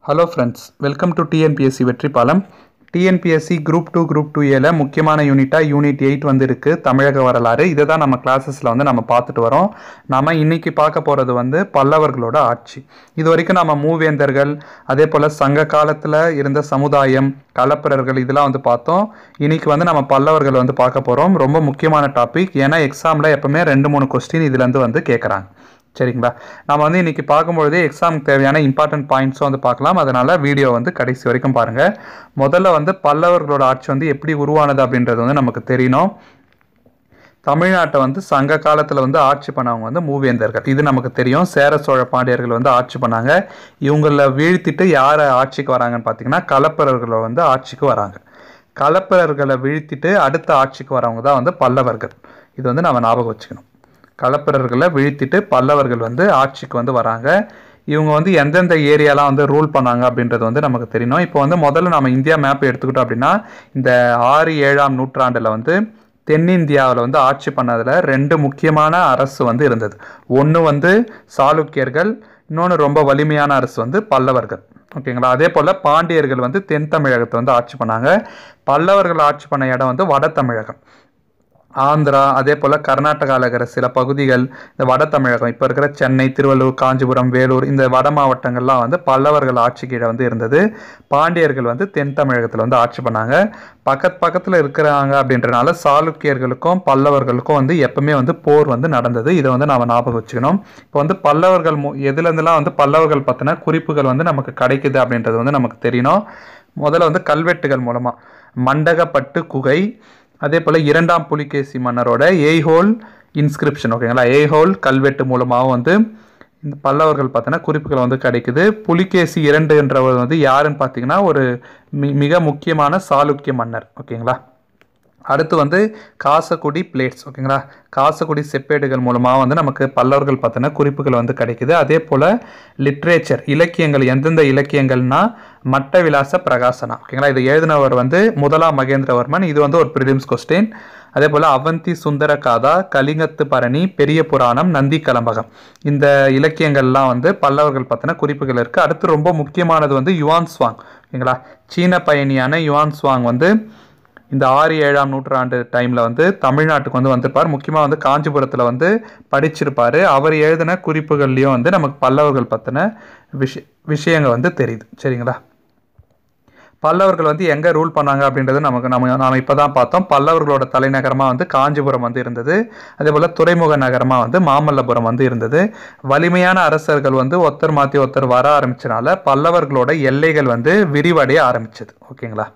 Hello friends, welcome to TNPSC Vetri Palam. TNPSC group 2A முக்கியமான unit 8 வந்து இருக்குது, தமிழக வரலாறு. இதை தான் நம்ம கிளாஸஸில் வந்து நம்ம பார்த்துட்டு வரோம். நம்ம இன்றைக்கி பார்க்க போகிறது வந்து பல்லவர்களோட ஆட்சி. இது வரைக்கும் நம்ம மூவேந்தர்கள், அதே போல் சங்க காலத்தில் இருந்த சமுதாயம், களப்பிரர்கள் இதெல்லாம் வந்து பார்த்தோம். இன்றைக்கி வந்து நம்ம பல்லவர்கள் வந்து பார்க்க போகிறோம். ரொம்ப முக்கியமான டாபிக், ஏன்னா எக்ஸாமில் எப்போவுமே 2-3 கொஸ்டின் இதுலேருந்து வந்து கேட்குறாங்க. சரிங்களா? நம்ம வந்து இன்றைக்கி பார்க்கும்பொழுதே எக்ஸாமுக்கு தேவையான இம்பார்ட்டன்ட் பாயிண்ட்ஸும் வந்து பார்க்கலாம். அதனால் வீடியோ வந்து கடைசி வரைக்கும் பாருங்கள். முதல்ல வந்து பல்லவர்களோட ஆட்சி வந்து எப்படி உருவானது அப்படின்றது வந்து நமக்கு தெரியணும். தமிழ்நாட்டை வந்து சங்க காலத்தில் வந்து ஆட்சி பண்ணவங்க வந்து மூவேந்தர்கள், இது நமக்கு தெரியும். சேர சோழ பாண்டியர்கள் வந்து ஆட்சி பண்ணாங்க. இவங்கள வீழ்த்திட்டு யார் ஆட்சிக்கு வராங்கன்னு பார்த்தீங்கன்னா களப்பிரர்களை வந்து ஆட்சிக்கு வராங்க. களப்பிரர்களை வீழ்த்திட்டு அடுத்த ஆட்சிக்கு வரவங்க தான் வந்து பல்லவர்கள். இது வந்து நம்ம ஞாபகம் வச்சுக்கணும். களப்பிரர்களை வீழ்த்திட்டு பல்லவர்கள் வந்து ஆட்சிக்கு வந்து வராங்க. இவங்க வந்து எந்தெந்த ஏரியாலாம் வந்து ரூல் பண்ணாங்க அப்படின்றது வந்து நமக்கு தெரியணும். இப்போ வந்து முதல்ல நம்ம இந்தியா மேப் எடுத்துக்கிட்டோம் அப்படின்னா, இந்த 6-7ஆம் நூற்றாண்டில் வந்து தென்னிந்தியாவில் வந்து ஆட்சி பண்ணதில் 2 முக்கியமான அரசு வந்து இருந்தது. ஒன்று வந்து சாளுக்கியர்கள், இன்னொன்று ரொம்ப வலிமையான அரசு வந்து பல்லவர்கள். ஓகேங்களா? அதே போல் பாண்டியர்கள் வந்து தென் தமிழகத்தை வந்து ஆட்சி பண்ணாங்க. பல்லவர்கள் ஆட்சி பண்ண இடம் வந்து வட தமிழகம், ஆந்திரா, அதே போல் கர்நாடகாவில் இருக்கிற சில பகுதிகள், இந்த வட தமிழகம், இப்போ இருக்கிற சென்னை, திருவள்ளூர், காஞ்சிபுரம், வேலூர், இந்த வட மாவட்டங்கள்லாம் வந்து பல்லவர்கள் ஆட்சி கீழே வந்து இருந்தது. பாண்டியர்கள் வந்து தென் தமிழகத்தில் வந்து ஆட்சி பண்ணாங்க. பக்கத்தில் இருக்கிறாங்க அப்படின்றனால சாளுக்கியர்களுக்கும் பல்லவர்களுக்கும் வந்து எப்பவுமே வந்து போர் வந்து நடந்தது. இதை வந்து நம்ம ஞாபகம் வச்சுக்கணும். இப்போ வந்து பல்லவர்கள் எதுலேருந்துலாம் வந்து பல்லவர்கள் பற்றின குறிப்புகள் வந்து நமக்கு கிடைக்குது அப்படின்றது வந்து நமக்கு தெரியணும். முதல்ல வந்து கல்வெட்டுகள் மூலமாக மண்டகப்பட்டு குகை, அதே போல் 2ஆம் புலிகேசி மன்னரோட ஏய்ஹோல் இன்ஸ்கிரிப்ஷன், ஓகேங்களா, ஏய்ஹோல் கல்வெட்டு மூலமாகவும் வந்து இந்த பல்லவர்கள் பார்த்தீங்கன்னா குறிப்புகள் வந்து கிடைக்குது. புலிகேசி 2 என்றவர் வந்து யாருன்னு பார்த்தீங்கன்னா ஒரு மிக முக்கியமான சாளுக்கிய மன்னர். ஓகேங்களா? அடுத்து வந்து காசக்குடி பிளேட்ஸ், ஓகேங்களா, காசக்குடி செப்பேடுகள் மூலமாக வந்து நமக்கு பல்லவர்கள் பார்த்தீங்கன்னா குறிப்புகள் வந்து கிடைக்குது. அதே போல் லிட்ரேச்சர், இலக்கியங்கள், எந்தெந்த இலக்கியங்கள்னா மட்ட விலாச பிரகாசனா, ஓகேங்களா, இதை எழுதினவர் வந்து 1ஆம் மகேந்திரவர்மன். இது வந்து ஒரு ப்ரிலிம்ஸ் கொஸ்டின். அதே போல் அவந்தி சுந்தர காதா, கலிங்கத்து பரணி, பெரிய புராணம், நந்தி கலம்பகம், இந்த இலக்கியங்கள்லாம் வந்து பல்லவர்கள் பார்த்தீங்கன்னா குறிப்புகள் இருக்குது. அடுத்து ரொம்ப முக்கியமானது வந்து யுவான் சுவாங், ஓகேங்களா, சீன பயணியான யுவான் சுவாங் வந்து இந்த 6-7ஆம் நூற்றாண்டு டைமில் வந்து தமிழ்நாட்டுக்கு வந்து வந்திருப்பார். முக்கியமாக வந்து காஞ்சிபுரத்தில் வந்து படிச்சிருப்பார். அவர் எழுதின குறிப்புகள்லையும் வந்து நமக்கு பல்லவர்கள் பற்றின விஷயங்கள் வந்து தெரியுது. சரிங்களா? பல்லவர்கள் வந்து எங்கே ரூல் பண்ணாங்க அப்படின்றது நம்ம இப்போ தான் பார்த்தோம். பல்லவர்களோட தலைநகரமாக வந்து காஞ்சிபுரம் வந்து இருந்தது. அதே போல் துறைமுக நகரமாக வந்து மாமல்லபுரம் வந்து இருந்தது. வலிமையான அரசர்கள் வந்து ஒருத்தர் மாற்றி ஒருத்தர் வர ஆரம்பிச்சனால பல்லவர்களோட எல்லைகள் வந்து விரிவடைய ஆரம்பிச்சது. ஓகேங்களா?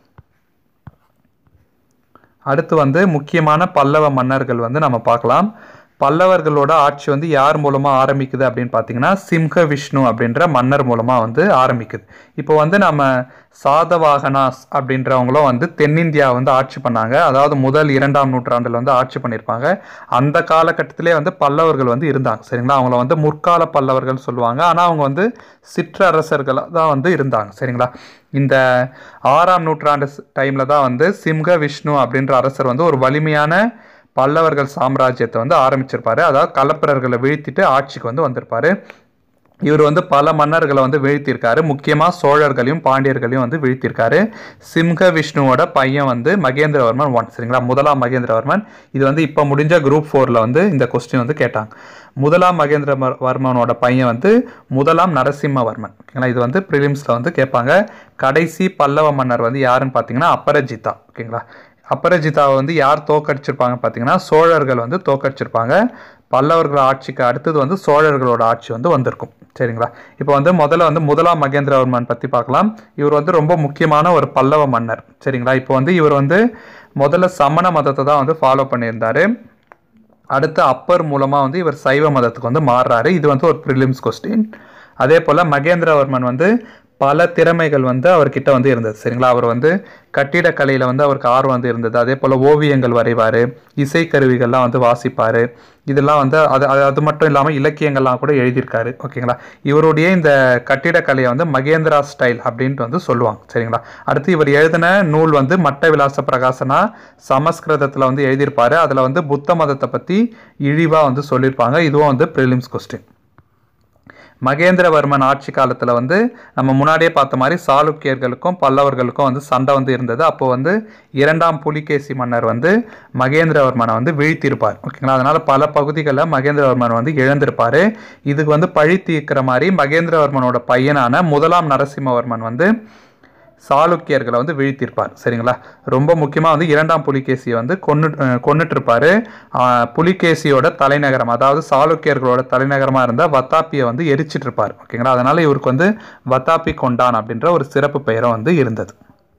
அடுத்து வந்து முக்கியமான பல்லவ மன்னர்கள் வந்து நம்ம பார்க்கலாம். பல்லவர்களோட ஆட்சி வந்து யார் மூலமாக ஆரம்பிக்குது அப்படின்னு பார்த்தீங்கன்னா சிம்ஹ விஷ்ணு அப்படின்ற மன்னர் மூலமாக வந்து ஆரம்பிக்குது. இப்போ வந்து நம்ம சாதவாகனாஸ் அப்படின்றவங்களும் வந்து தென்னிந்தியா வந்து ஆட்சி பண்ணாங்க. அதாவது 1-2ஆம் நூற்றாண்டில் வந்து ஆட்சி பண்ணியிருப்பாங்க. அந்த காலகட்டத்திலே வந்து பல்லவர்கள் வந்து இருந்தாங்க. சரிங்களா? அவங்கள வந்து முற்கால பல்லவர்கள் சொல்லுவாங்க. ஆனால் அவங்க வந்து சிற்றரசர்களாக தான் வந்து இருந்தாங்க. சரிங்களா? இந்த 6ஆம் நூற்றாண்டு டைமில் தான் வந்து சிம்ஹ விஷ்ணு அப்படின்ற அரசர் வந்து ஒரு வலிமையான பல்லவர்கள் சாம்ராஜ்யத்தை வந்து ஆரம்பிச்சிருப்பாரு. அதாவது களப்பிரர்களை வீழ்த்திட்டு ஆட்சிக்கு வந்து வந்திருப்பாரு. இவர் வந்து பல மன்னர்களை வந்து வீழ்த்தியிருக்காரு. முக்கியமாக சோழர்களையும் பாண்டியர்களையும் வந்து வீழ்த்தியிருக்காரு. சிம்ஹ விஷ்ணுவோட பையன் வந்து மகேந்திரவர்மன் 1. சரிங்களா? 1ஆம் மகேந்திரவர்மன். இது வந்து இப்போ முடிஞ்ச குரூப் 4ல் வந்து இந்த கொஸ்டின் வந்து கேட்டாங்க. 1ஆம் மகேந்திரவர்மனோட பையன் வந்து 1ஆம் நரசிம்மவர்மன். ஓகேங்களா? இது வந்து ப்ரிலிம்ஸில் வந்து கேட்பாங்க. கடைசி பல்லவ மன்னர் வந்து யாருன்னு பார்த்தீங்கன்னா அபரஜிதா. ஓகேங்களா? அபரஜிதாவை வந்து யார் தோக்கடிச்சிருப்பாங்க பார்த்தீங்கன்னா சோழர்கள் வந்து தோக்கடிச்சிருப்பாங்க. பல்லவர்கள் ஆட்சிக்கு அடுத்தது வந்து சோழர்களோட ஆட்சி வந்து வந்திருக்கும். சரிங்களா? இப்போ வந்து முதல்ல வந்து 1ஆம் மகேந்திரவர்மன் பற்றி பார்க்கலாம். இவர் வந்து ரொம்ப முக்கியமான ஒரு பல்லவ மன்னர். சரிங்களா? இப்போ வந்து இவர் வந்து முதல்ல சமண மதத்தை தான் வந்து ஃபாலோ பண்ணியிருந்தார். அடுத்து அப்பர் மூலமாக வந்து இவர் சைவ மதத்துக்கு வந்து மாறுறாரு. இது வந்து ஒரு ப்ரிலிம்ஸ் கொஸ்டின். அதே போல் மகேந்திரவர்மன் வந்து பல திறமைகள் வந்து அவர்கிட்ட வந்து இருந்தது. சரிங்களா? அவர் வந்து கட்டிடக்கலையில் வந்து அவருக்கு ஆர்வம் வந்து இருந்தது. அதே போல் ஓவியங்கள் வரைவார், இசைக்கருவிகள்லாம் வந்து வாசிப்பார். இதெல்லாம் வந்து அது மட்டும் இல்லாமல் இலக்கியங்கள்லாம் கூட எழுதியிருக்காரு. ஓகேங்களா? இவருடைய இந்த கட்டிடக்கலையை வந்து மகேந்திரா ஸ்டைல் அப்படின்ட்டு வந்து சொல்லுவாங்க. சரிங்களா? அடுத்து இவர் எழுதின நூல் வந்து மட்ட விலாச பிரகாசனா, சமஸ்கிருதத்தில் வந்து எழுதியிருப்பார். அதில் வந்து புத்த மதத்தை பற்றி இழிவாக வந்து சொல்லியிருப்பாங்க. இதுவும் வந்து ப்ரிலிம்ஸ் கொஸ்டின். மகேந்திரவர்மன் ஆட்சி காலத்தில் வந்து நம்ம முன்னாடியே பார்த்த மாதிரி சாளுக்கியர்களுக்கும் பல்லவர்களுக்கும் வந்து சண்டை வந்து இருந்தது. அப்போ வந்து இரண்டாம் புலிகேசி மன்னர் வந்து மகேந்திரவர்மனை வந்து வீழ்த்தியிருப்பார். ஓகேங்களா, அதனால பல பகுதிகளில் மகேந்திரவர்மன் வந்து இழந்திருப்பார். இதுக்கு வந்து பழி தீர்க்கிற மாதிரி மகேந்திரவர்மனோட பையனான முதலாம் நரசிம்மவர்மன் வந்து சாளுக்கியர்களை வந்து வீழ்த்தியிருப்பார். சரிங்களா, ரொம்ப முக்கியமாக வந்து இரண்டாம் புலிகேசியை வந்து கொன்னுட்டு இருப்பார். புலிகேசியோட தலைநகரம், அதாவது சாளுக்கியர்களோட தலைநகரமாக இருந்த வத்தாப்பியை வந்து எரிச்சிட்டு இருப்பார். ஓகேங்களா, அதனால இவருக்கு வந்து வத்தாப்பி கொண்டான் அப்படின்ற ஒரு சிறப்பு பெயரும் வந்து இருந்தது.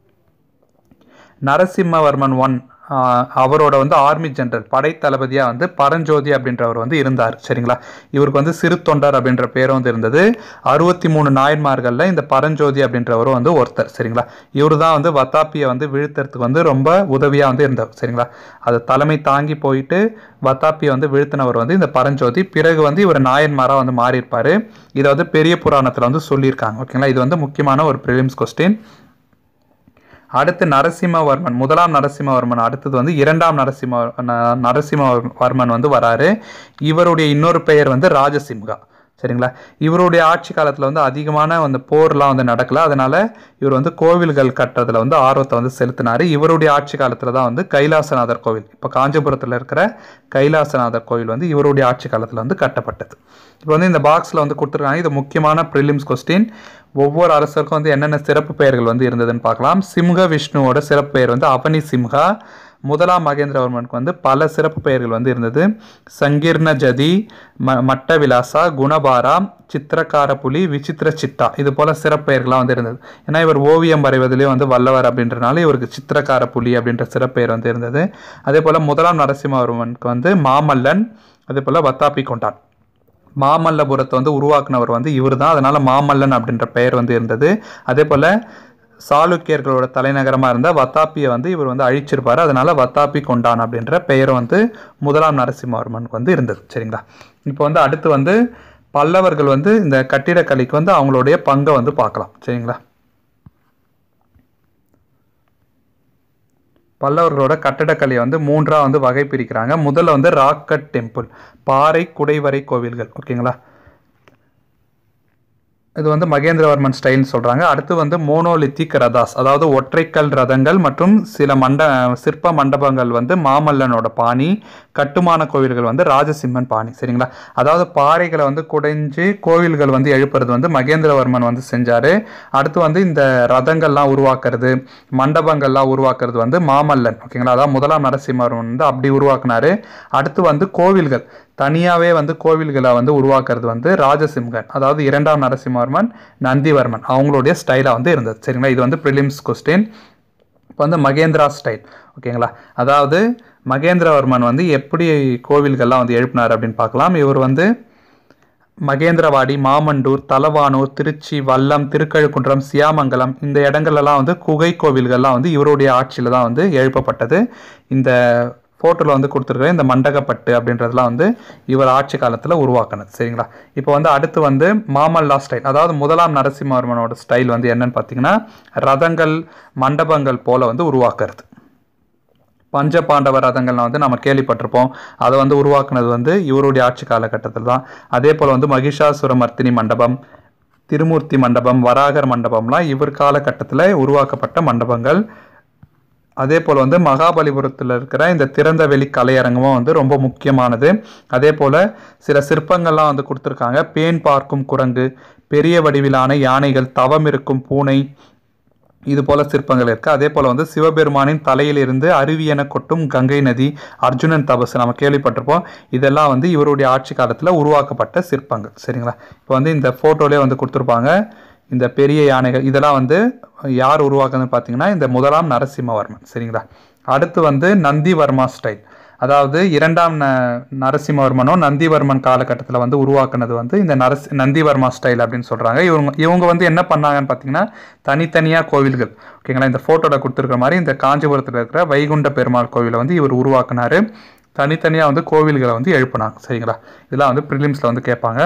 நரசிம்மவர்மன் அவரோட வந்து ஆர்மி ஜெனரல் படை தளபதியாக வந்து பரஞ்சோதி அப்படின்றவர் வந்து இருந்தார். சரிங்களா, இவருக்கு வந்து சிறு தொண்டர் அப்படின்ற பேரும் வந்து இருந்தது. 63 நாயன்மார்களில் இந்த பரஞ்சோதி அப்படின்றவரும் வந்து ஒருத்தர். சரிங்களா, இவர் தான் வந்து வத்தாப்பியை வந்து வீழ்த்துறதுக்கு வந்து ரொம்ப உதவியாக வந்து இருந்தார். சரிங்களா, அது தலைமை தாங்கி போயிட்டு வத்தாப்பியை வந்து வீழ்த்தினவர் வந்து இந்த பரஞ்சோதி. பிறகு வந்து இவர் நாயன்மாராக வந்து மாறியிருப்பார். இதை வந்து பெரிய புராணத்தில் வந்து சொல்லியிருக்காங்க. ஓகேங்களா, இது வந்து முக்கியமான ஒரு ப்ரிலிம்ஸ் கொஸ்டின். அடுத்து நரசிம்மவர்மன், முதலாம் நரசிம்மவர்மன் அடுத்தது வந்து இரண்டாம் நரசிம்மவர்மன் வந்து வராரு. இவருடைய இன்னொரு பெயர் வந்து ராஜசிம்ஹா. சரிங்களா, இவருடைய ஆட்சி காலத்தில் வந்து அதிகமான அந்த போர்லாம் வந்து நடக்கல. அதனால இவர் வந்து கோவில்கள் கட்டுறதுல வந்து ஆர்வத்தை வந்து செலுத்தினார். இவருடைய ஆட்சி காலத்தில் தான் வந்து கைலாசநாதர் கோவில், இப்போ காஞ்சிபுரத்தில் இருக்கிற கைலாசநாதர் கோவில் வந்து இவருடைய ஆட்சி காலத்தில் வந்து கட்டப்பட்டது. இப்போ வந்து இந்த பாக்ஸில் வந்து கொடுத்துருக்காங்க. இது முக்கியமான ப்ரிலிம்ஸ் கொஸ்டின். ஒவ்வொரு அரசருக்கும் வந்து என்னென்ன சிறப்பு பெயர்கள் வந்து இருந்ததுன்னு பார்க்கலாம். சிம்ஹ விஷ்ணுவோட சிறப்பு பெயர் வந்து அவனி சிம்ஹா. முதலாம் மகேந்திரவர்மனுக்கு வந்து பல சிறப்பு பெயர்கள் வந்து இருந்தது. சங்கீர்ண ஜதி, மட்ட விலாசா, குணபாரா, சித்திரக்கார புலி, விசித்திர சிட்டா, இது போல சிறப்பு பெயர்கள்லாம் வந்து இருந்தது. ஏன்னா இவர் ஓவியம் வரைவதிலே வந்து வல்லவர் அப்படின்றனால இவருக்கு சித்திரக்கார புலி அப்படின்ற சிறப்பு பெயர் வந்து இருந்தது. அதே போல் முதலாம் நரசிம்மவர்மனுக்கு வந்து மாமல்லன், அதே போல் வத்தாப்பி கொண்டான். மாமல்லபுரத்தை வந்து உருவாக்குனவர் வந்து இவர் தான், அதனால மாமல்லன் அப்படின்ற பெயர் வந்து இருந்தது. அதே போல் சாளுக்கியர்களோட தலைநகரமாக இருந்த வத்தாப்பியை வந்து இவர் வந்து அழிச்சிருப்பார். அதனால வத்தாப்பி கொண்டான் அப்படின்ற பெயர் வந்து முதலாம் நரசிம்மவர்மனுக்கு வந்து இருந்தது. சரிங்களா, இப்போ வந்து அடுத்து வந்து பல்லவர்கள் வந்து இந்த கட்டிடக்கலைக்கு வந்து அவங்களுடைய பங்கை வந்து பார்க்கலாம். சரிங்களா, பல்லவர்களோட கட்டடக்கலையை வந்து மூன்றாக வந்து வகை பிரிக்கிறாங்க. முதல்ல வந்து ராக் கட் டெம்பிள், பாறை குடைவரை கோவில்கள். ஓகேங்களா, இது வந்து மகேந்திரவர்மன் ஸ்டைல்னு சொல்கிறாங்க. அடுத்து வந்து மோனோலித்திக் ரதாஸ், அதாவது ஒற்றைக்கல் ரதங்கள் மற்றும் சில சிற்ப மண்டபங்கள் வந்து மாமல்லனோட பாணி. கட்டுமான கோவில்கள் வந்து ராஜசிம்மன் பாணி. சரிங்களா, அதாவது பாறைகளை வந்து குடைஞ்சு கோவில்கள் வந்து எழுப்புறது வந்து மகேந்திரவர்மன் வந்து செஞ்சார். அடுத்து வந்து இந்த ரதங்கள்லாம் உருவாக்குறது, மண்டபங்கள்லாம் உருவாக்குறது வந்து மாமல்லன். ஓகேங்களா, அதாவது முதலாம் நரசிம்மவர்மன் வந்து அப்படி உருவாக்குனாரு. அடுத்து வந்து கோவில்கள் தனியாகவே வந்து கோவில்களை வந்து உருவாக்குறது வந்து ராஜசிம்ஹன், அதாவது இரண்டாம் நரசிம்மவர்மன், நந்திவர்மன் அவங்களுடைய ஸ்டைலாக வந்து இருந்தது. சரிங்களா, இது வந்து ப்ரிலிம்ஸ் கொஸ்டின். இப்போ வந்து மகேந்திரா ஸ்டைல். ஓகேங்களா, அதாவது மகேந்திரவர்மன் வந்து எப்படி கோவில்கள்லாம் வந்து எழுப்பினார் அப்படின்னு பார்க்கலாம். இவர் வந்து மகேந்திரவாடி, மாமண்டூர், தலவானூர், திருச்சி, வல்லம், திருக்கழுக்குன்றம், சியாமங்கலம் இந்த இடங்கள்லாம் வந்து குகை கோவில்கள்லாம் வந்து இவருடைய ஆட்சியில் தான் வந்து எழுப்பப்பட்டது. இந்த ஃபோட்டோவில் வந்து கொடுத்துருக்குற இந்த மண்டகப்பட்டு அப்படின்றதுலாம் வந்து இவர் ஆட்சி காலத்தில் உருவாக்கினது. சரிங்களா, இப்போ வந்து அடுத்து வந்து மாமல்லா ஸ்டைல், அதாவது முதலாம் நரசிம்மவர்மனோட ஸ்டைல் வந்து என்னன்னு பார்த்தீங்கன்னா ரதங்கள் மண்டபங்கள் போல வந்து உருவாக்குறது. பஞ்ச பாண்டவ ரதங்கள்லாம் வந்து நம்ம கேள்விப்பட்டிருப்போம். அதை வந்து உருவாக்குனது வந்து இவருடைய ஆட்சி காலகட்டத்தில் தான். அதே போல் வந்து மகிஷாசுரமர்த்தினி மண்டபம், திருமூர்த்தி மண்டபம், வராகர் மண்டபம்லாம் இவர் காலகட்டத்தில் உருவாக்கப்பட்ட மண்டபங்கள். அதே போல் வந்து மகாபலிபுரத்தில் இருக்கிற இந்த திறந்த வெளி கலையரங்கமும் வந்து ரொம்ப முக்கியமானது. அதே போல் சில சிற்பங்கள்லாம் வந்து கொடுத்துருக்காங்க. பேன் பார்க்கும் குரங்கு, பெரிய வடிவிலான யானைகள், தவம் இருக்கும் பூனை, இது போல சிற்பங்கள் இருக்குது. அதே போல் வந்து சிவபெருமானின் தலையிலிருந்து அருவியென கொட்டும் கங்கை நதி, அர்ஜுனன் தபசு நம்ம கேள்விப்பட்டிருப்போம். இதெல்லாம் வந்து இவருடைய ஆட்சி காலத்தில் உருவாக்கப்பட்ட சிற்பங்கள். சரிங்களா, இப்போ வந்து இந்த ஃபோட்டோலேயே வந்து கொடுத்துருப்பாங்க இந்த பெரிய யானைகள். இதெல்லாம் வந்து யார் உருவாக்குதுன்னு பார்த்தீங்கன்னா இந்த முதலாம் நரசிம்மவர்மன். சரிங்களா, அடுத்து வந்து நந்திவர்மா ஸ்டைல், அதாவது இரண்டாம் நரசிம்மவர்மனும் நந்திவர்மன் காலகட்டத்தில் வந்து உருவாக்குனது வந்து இந்த நந்திவர்மா ஸ்டைல் அப்படின்னு சொல்கிறாங்க. இவங்க வந்து என்ன பண்ணாங்கன்னு பார்த்தீங்கன்னா தனித்தனியாக கோவில்கள். ஓகேங்களா, இந்த ஃபோட்டோவில் கொடுத்துருக்க மாதிரி இந்த காஞ்சிபுரத்தில் இருக்கிற வைகுண்ட பெருமாள் கோவிலை வந்து இவர் உருவாக்குனார். தனித்தனியாக வந்து கோவில்களை வந்து எழுப்பினாங்க. சரிங்களா, இதெல்லாம் வந்து ப்ரிலிம்ஸில் வந்து கேட்பாங்க.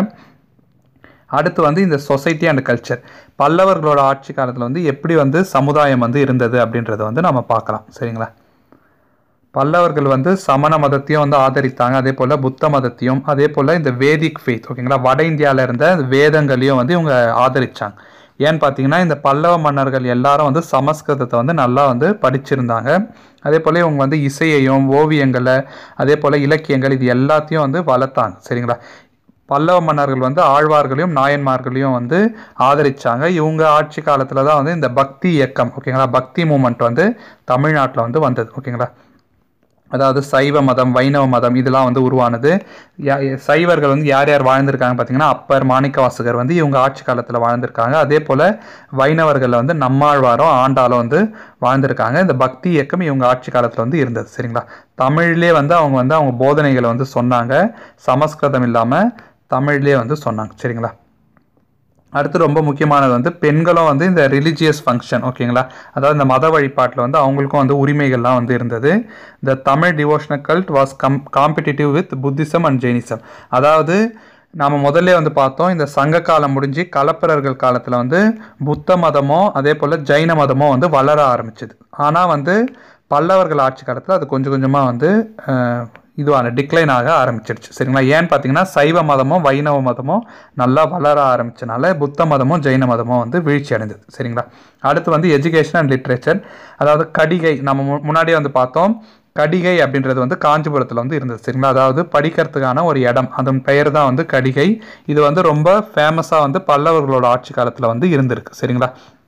அடுத்து வந்து இந்த சொசைட்டி அண்ட் கல்ச்சர், பல்லவர்களோட ஆட்சி காலத்தில் வந்து எப்படி வந்து சமுதாயம் வந்து இருந்தது அப்படின்றத வந்து நம்ம பார்க்கலாம். சரிங்களா, பல்லவர்கள் வந்து சமண மதத்தையும் வந்து ஆதரித்தாங்க, அதே போல் புத்த மதத்தையும், அதே போல் இந்த வேதிக் ஃபெய்த் ஓகேங்களா, வட இந்தியாவில் இருந்த வேதங்களையும் வந்து இவங்க ஆதரித்தாங்க. ஏன்னு பார்த்தீங்கன்னா இந்த பல்லவ மன்னர்கள் எல்லாரும் வந்து சமஸ்கிருதத்தை வந்து நல்லா வந்து படிச்சிருந்தாங்க. அதே போல் இவங்க வந்து இசையையும் ஓவியங்களை அதே போல் இலக்கியங்கள் இது எல்லாத்தையும் வந்து வளர்த்தாங்க. சரிங்களா, பல்லவ மன்னர்கள் வந்து ஆழ்வார்களையும் நாயன்மார்களையும் வந்து ஆதரித்தாங்க. இவங்க ஆட்சி காலத்தில் தான் வந்து இந்த பக்தி இயக்கம் ஓகேங்களா, பக்தி மூமெண்ட் வந்து தமிழ்நாட்டில் வந்து வந்தது. ஓகேங்களா, அதாவது சைவ மதம் வைணவ மதம் இதெல்லாம் வந்து உருவானது. சைவர்கள் வந்து யார் யார் வாழ்ந்திருக்காங்க பார்த்தீங்கன்னா அப்பர் மாணிக்கவாசகர் வந்து இவங்க ஆட்சி காலத்தில் வாழ்ந்திருக்காங்க. அதே போல் வைணவர்களில் வந்து நம்மாழ்வாரும் ஆண்டாலும் வந்து வாழ்ந்திருக்காங்க. இந்த பக்தி இயக்கம் இவங்க ஆட்சி காலத்தில் வந்து இருந்தது. சரிங்களா, தமிழ்லேயே வந்து அவங்க போதனைகளை வந்து சொன்னாங்க, சமஸ்கிருதம் இல்லாமல் தமிழ்லேயே வந்து சொன்னாங்க. சரிங்களா, அடுத்து ரொம்ப முக்கியமானது வந்து பெண்களும் வந்து இந்த ரிலிஜியஸ் ஃபங்க்ஷன் ஓகேங்களா, அதாவது இந்த மத வழிபாட்டில் வந்து அவங்களுக்கும் வந்து உரிமைகள்லாம் வந்து இருந்தது. இந்த Tamil devotional cult was competitive with Buddhism and Jainism. அதாவது நாம் முதல்ல வந்து பார்த்தோம் இந்த சங்க காலம் முடிஞ்சு கலப்பிரர்கள் காலத்தில் வந்து புத்த மதமோ அதே போல் ஜெயின மதமோ வந்து வளர ஆரம்பிச்சிது. ஆனால் வந்து பல்லவர்கள் ஆட்சி காலத்தில் அது கொஞ்சம் கொஞ்சமாக வந்து இதுவான டிக்ளைன் ஆக ஆரம்பிச்சிருச்சு. சரிங்களா, ஏன்னு பார்த்தீங்கன்னா சைவ மதமும் வைணவ மதமும் நல்லா வளர ஆரம்பிச்சனால புத்த மதமும் ஜெயின மதமும் வந்து வீழ்ச்சி அடைந்தது. சரிங்களா, அடுத்து வந்து எஜுகேஷன் அண்ட் லிட்ரேச்சர். அதாவது கடிகை நம்ம முன்னாடியே வந்து பார்த்தோம், கடிகை அப்படின்றது வந்து காஞ்சிபுரத்தில் வந்து இருந்தது. சரிங்களா, அதாவது படிக்கிறதுக்கான ஒரு இடம், அதன் பெயர் தான் வந்து கடிகை. இது வந்து ரொம்ப ஃபேமஸாக வந்து பல்லவர்களோட ஆட்சி காலத்தில் வந்து இருந்திருக்கு. சரிங்களா,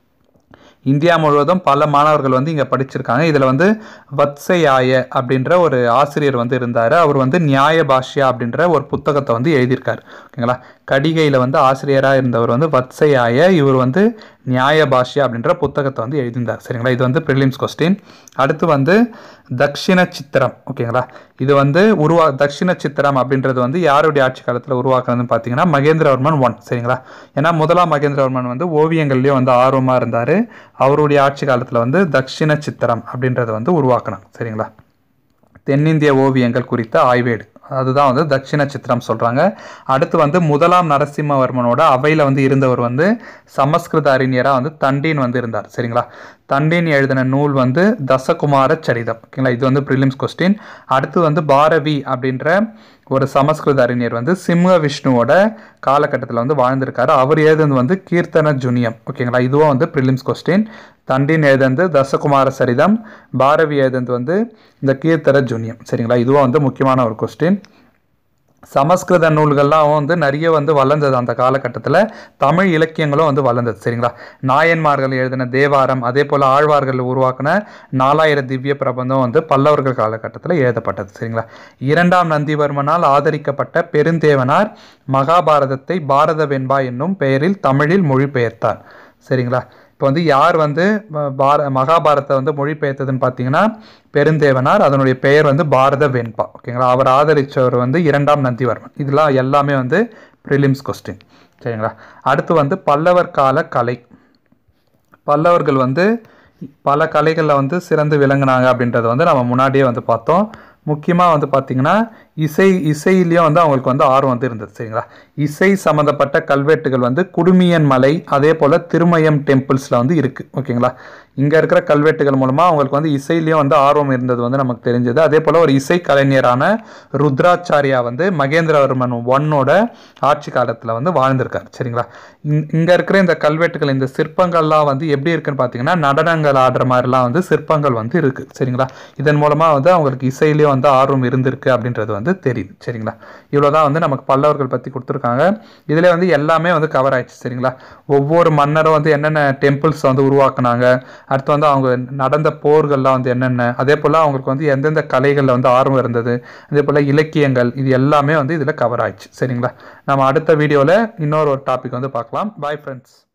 இந்தியா முழுவதும் பல மாணவர்கள் வந்து இங்கே படிச்சிருக்காங்க. இதில் வந்து வத்சயாய அப்படின்ற ஒரு ஆசிரியர் வந்து இருந்தார். அவர் வந்து நியாய பாஷ்யா அப்படின்ற ஒரு புத்தகத்தை வந்து எழுதியிருக்காரு. ஓகேங்களா, கடிகையில் வந்து ஆசிரியராக இருந்தவர் வந்து வத்சயாய, இவர் வந்து நியாய பாஷ்யா அப்படின்ற புத்தகத்தை வந்து எழுதியிருந்தார். சரிங்களா, இது வந்து ப்ரிலிம்ஸ் கொஸ்டின். அடுத்து வந்து தக்ஷிண சித்திரம் ஓகேங்களா, இது வந்து தக்ஷிண சித்திரம் அப்படின்றது வந்து யாருடைய ஆட்சி காலத்தில் உருவாக்குறதுன்னு பார்த்தீங்கன்னா மகேந்திரவர்மன் 1. சரிங்களா, ஏன்னா முதலாம் மகேந்திரவர்மன் வந்து ஓவியங்கள்லேயும் வந்து ஆர்வமாக இருந்தார். அவருடைய ஆட்சி காலத்தில் வந்து தக்ஷிண சித்திரம் அப்படின்றத வந்து உருவாக்கினாங்க. சரிங்களா, தென்னிந்திய ஓவியங்கள் குறித்த ஆய்வேடு, அதுதான் வந்து தட்சிண சித்திரம் சொல்கிறாங்க. அடுத்து வந்து முதலாம் நரசிம்மவர்மனோட அவையில் வந்து இருந்தவர் வந்து சமஸ்கிருத அறிஞராக வந்து தண்டின் வந்து இருந்தார். சரிங்களா, தண்டின் எழுதின நூல் வந்து தசகுமார சரிதம். ஓகேங்களா, இது வந்து ப்ரிலிம்ஸ் கொஸ்டின். அடுத்து வந்து பாரவி அப்படின்ற ஒரு சமஸ்கிருத அறிஞர் வந்து சிம்ம விஷ்ணுவோட காலகட்டத்தில் வந்து வாழ்ந்திருக்காரு. அவர் எழுதுனது வந்து கீர்த்தன ஜுனியம். ஓகேங்களா, இதுவும் வந்து ப்ரிலிம்ஸ் கொஸ்டின். தண்டின் எழுதுனது தசகுமார சரிதம், பாரவி எழுதுனது வந்து இந்த கீர்த்தன ஜுனியம். சரிங்களா, இதுவும் வந்து முக்கியமான ஒரு கொஸ்டின். சமஸ்கிருத நூல்கள்லாம் வந்து நிறைய வந்து வளர்ந்தது அந்த காலகட்டத்தில். தமிழ் இலக்கியங்களும் வந்து வளர்ந்தது. சரிங்களா, நாயன்மார்கள் எழுதின தேவாரம் அதே போல் ஆழ்வார்கள் உருவாக்கின 4000 திவ்ய பிரபந்தம் வந்து பல்லவர்கள் காலகட்டத்தில் எழுதப்பட்டது. சரிங்களா, 2ஆம் நந்திவர்மனால் ஆதரிக்கப்பட்ட பெருந்தேவனார் மகாபாரதத்தை பாரத வெண்பா என்னும் பெயரில் தமிழில் மொழிபெயர்த்தார். சரிங்களா, இப்போ வந்து யார் வந்து மகாபாரத்தை வந்து மொழிபெயர்த்ததுன்னு பார்த்தீங்கன்னா பெருந்தேவனார். அதனுடைய பெயர் வந்து பாரத வெண்பா. ஓகேங்களா, அவர் ஆதரித்தவர் வந்து 2ஆம் நந்திவர்மன். இதெல்லாம் எல்லாமே வந்து ப்ரிலிம்ஸ் கொஸ்டின். சரிங்களா, அடுத்து வந்து பல்லவர் கால கலை. பல்லவர்கள் வந்து பல கலைகளில் வந்து சிறந்து விளங்குனாங்க அப்படின்றத வந்து நம்ம முன்னாடியே வந்து பார்த்தோம். முக்கியமாக வந்து பார்த்திங்கன்னா இசையிலையும் வந்து அவங்களுக்கு வந்து ஆர்வம் வந்து இருந்தது. சரிங்களா, இசை சம்மந்தப்பட்ட கல்வெட்டுகள் வந்து குடுமியன் மலை அதே போல் திருமயம் டெம்பிள்ஸில் வந்து இருக்குது. ஓகேங்களா, இங்கே இருக்கிற கல்வெட்டுகள் மூலமாக அவங்களுக்கு வந்து இசையிலையும் வந்து ஆர்வம் இருந்தது வந்து நமக்கு தெரிஞ்சது. அதே போல் ஒரு இசை கலைஞரான ருத்ராச்சாரியா வந்து மகேந்திரவர்மன் 1ஓட ஆட்சி காலத்தில் வந்து வாழ்ந்திருக்கார். சரிங்களா, இங்கே இருக்கிற இந்த கல்வெட்டுகள் இந்த சிற்பங்கள்லாம் வந்து எப்படி இருக்குன்னு பார்த்தீங்கன்னா நடனங்கள் ஆடுற மாதிரிலாம் வந்து சிற்பங்கள் வந்து இருக்குது. சரிங்களா, இதன் மூலமாக வந்து அவங்களுக்கு இசையிலையும் வந்து ஆர்வம் இருந்திருக்கு அப்படின்றது வந்து தெரியுது. சரிங்களா, இவ்வளோதான் வந்து நமக்கு பல்லவர்கள் பற்றி கொடுத்துருக்காங்க. இதில் வந்து எல்லாமே வந்து கவர் ஆயிடுச்சு. சரிங்களா, ஒவ்வொரு மன்னரும் வந்து என்னென்ன டெம்பிள்ஸ் வந்து உருவாக்குனாங்க, அடுத்து வந்து அவங்க நடந்த போர்கள்லாம் வந்து என்னென்ன, அதே போல் அவங்களுக்கு வந்து எந்தெந்த கலைகளில் வந்து ஆர்வம் இருந்தது, அதே போல் இலக்கியங்கள், இது எல்லாமே வந்து இதில் கவர் ஆயிடுச்சு. சரிங்களா, நம்ம அடுத்த வீடியோவில் இன்னொரு டாபிக் வந்து பார்க்கலாம். Bye friends.